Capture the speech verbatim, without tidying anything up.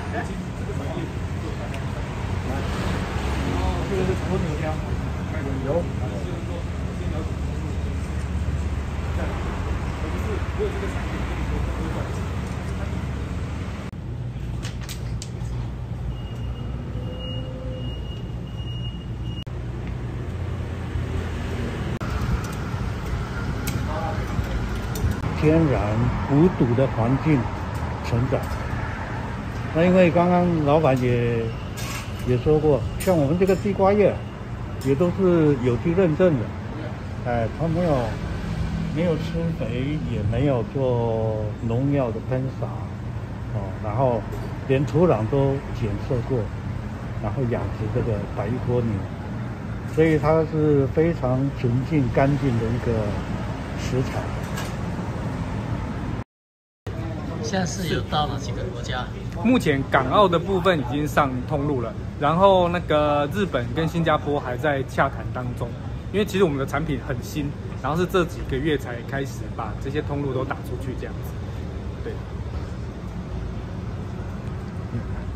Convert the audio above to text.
这个是蜗牛香，有。天然无毒的环境成长。那因为刚刚老板也也说过，像我们这个地瓜叶，也都是有机认证的，哎，它没有没有施肥，也没有做农药的喷洒，哦，然后连土壤都检测过，然后养殖这个白玉蜗牛，所以它是非常纯净干净的一个食材。 现在是有到了几个国家？ 目前港澳的部分已经上通路了，然后那个日本跟新加坡还在洽谈当中。因为其实我们的产品很新，然后是这几个月才开始把这些通路都打出去，这样子。对。